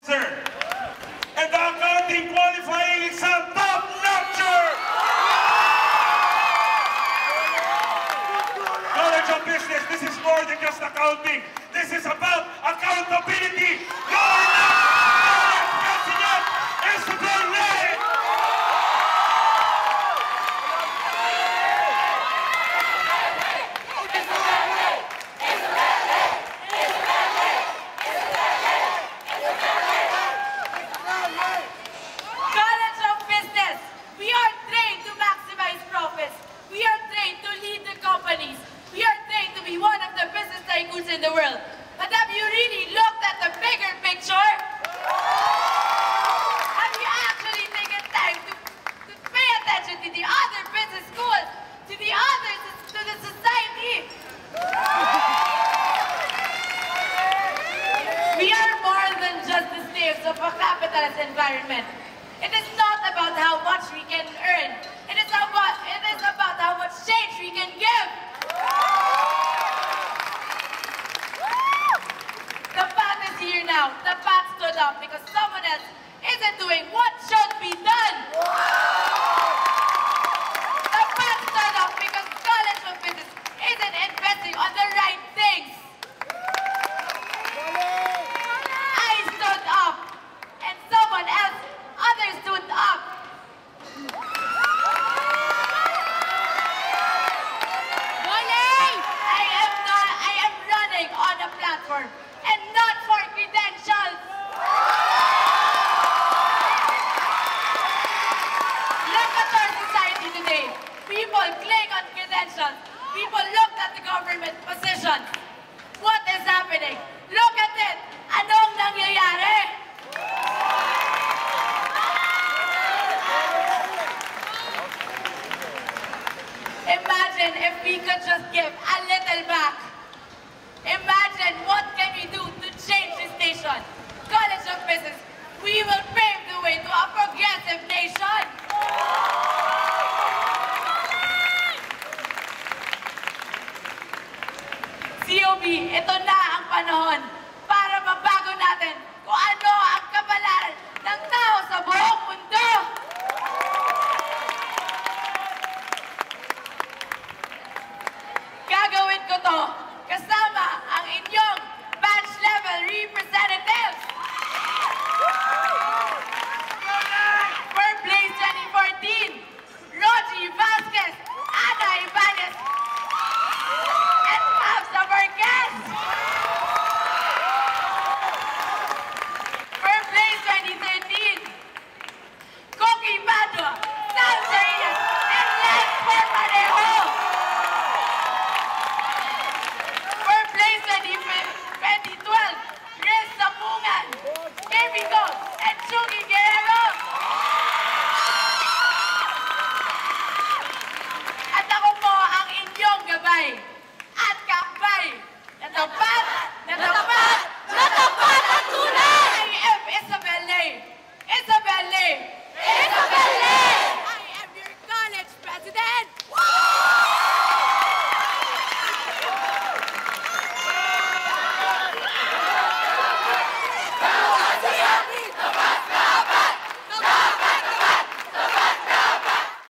And the accounting qualifying exam top-notcher! College of Business, this is more than just accounting. This is about accountability. Your next president is Berlin! In the world. But have you really looked at the bigger picture? Have you actually taken time to pay attention to the other business schools, to the others, to the society? We are more than just the slaves of a capitalist environment. It is not about how much we can earn. It is about how much change we can give. The path is here now. The path stood up because someone else isn't doing what should be done. The path stood up because College of Business isn't investing on the right things. I stood up and someone else, others stood up. I am running on a platform. And not for credentials. Look at our society today. People cling on credentials. People look at the government positions. What is happening? Look at it. Anong nangyayari? Imagine if we could just give a little back. Imagine what can we do to change this nation. College of Business, we will pave the way to a progressive nation. COB, ito na ang panahon para mabago natin kung ano ang kabalaran ng tao sa buong mundo. Gagawin ko to kasama